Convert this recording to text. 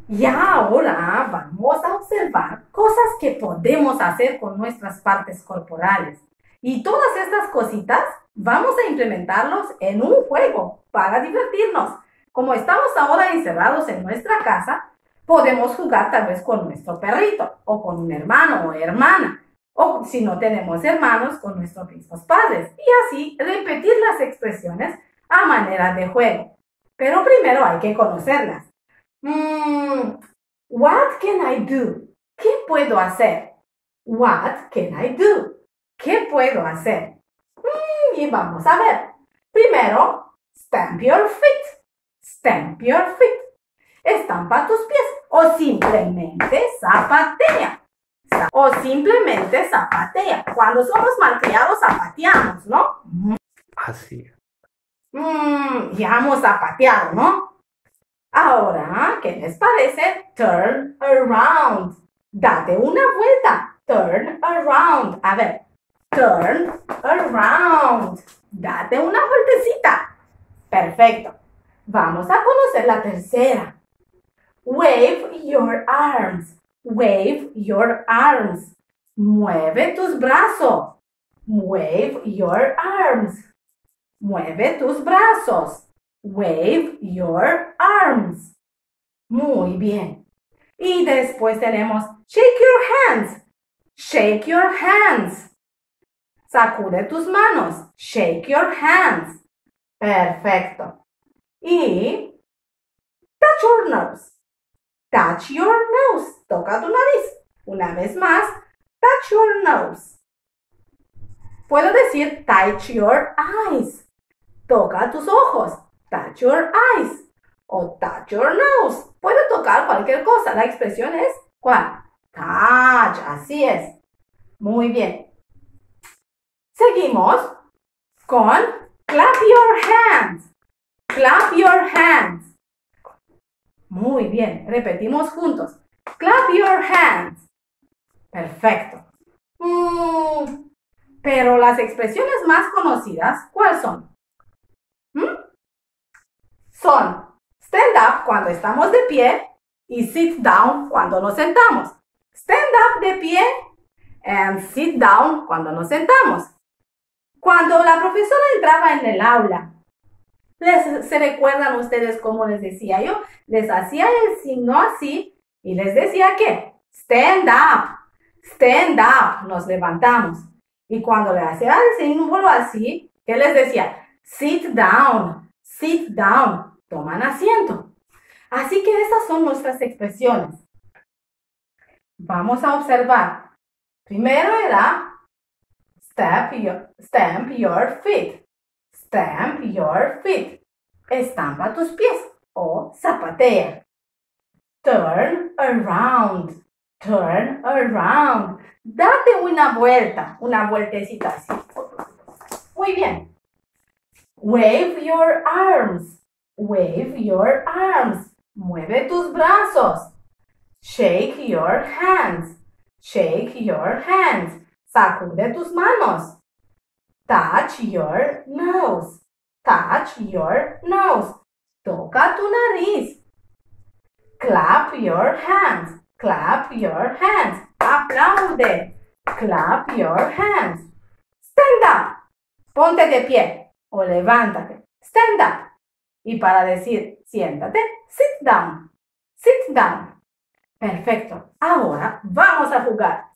Y ahora vamos a observar cosas que podemos hacer con nuestras partes corporales. Y todas estas cositas vamos a implementarlos en un juego para divertirnos. Como estamos ahora encerrados en nuestra casa, podemos jugar tal vez con nuestro perrito o con un hermano o hermana. O si no tenemos hermanos, con nuestros mismos padres. Y así repetir las expresiones a manera de juego. Pero primero hay que conocerlas. What can I do? ¿Qué puedo hacer? What can I do? ¿Qué puedo hacer? Y vamos a ver. Primero, stamp your feet. Stamp your feet. Estampa tus pies. O simplemente zapatea. O simplemente zapatea. Cuando somos malcriados, zapateamos, ¿no? Así. Ya hemos zapateado, ¿no? Ahora, ¿qué les parece? Turn around. Date una vuelta. Turn around. A ver. Turn around. Date una vueltecita. Perfecto. Vamos a conocer la tercera. Wave your arms. Wave your arms. Mueve tus brazos. Wave your arms. Mueve tus brazos. Wave your arms. Muy bien. Y después tenemos shake your hands. Shake your hands. Sacude tus manos. Shake your hands. Perfecto. Y touch your nose. Touch your nose. Toca tu nariz. Una vez más, touch your nose. Puedo decir touch your eyes. Toca tus ojos. Touch your eyes. O touch your nose. Puedo tocar cualquier cosa. La expresión es ¿cuál? Touch. Así es. Muy bien. Seguimos con clap your hands. Clap your hands. Muy bien. Repetimos juntos. Clap your hands. Perfecto. Pero las expresiones más conocidas, ¿cuáles son? Son stand up cuando estamos de pie y sit down cuando nos sentamos. Stand up de pie and sit down cuando nos sentamos. Cuando la profesora entraba en el aula, ¿se recuerdan ustedes cómo les decía yo? Les hacía el signo así y les decía ¿qué? Stand up, stand up, nos levantamos. Y cuando le hacía el símbolo así, ¿qué les decía? Sit down, toman asiento. Así que esas son nuestras expresiones. Vamos a observar. Primero era stamp your feet. Stamp your feet. Estampa tus pies o zapatea. Turn around. Turn around. Date una vueltecita así. Muy bien. Wave your arms. Wave your arms. Mueve tus brazos. Shake your hands. Shake your hands. Sacude tus manos. Touch your nose. Touch your nose. Toca tu nariz. Clap your hands. Clap your hands. Aplaude. Clap your hands. Stand up. Ponte de pie o levántate. Stand up. Y para decir siéntate, sit down. Sit down. Perfecto. Ahora vamos a jugar.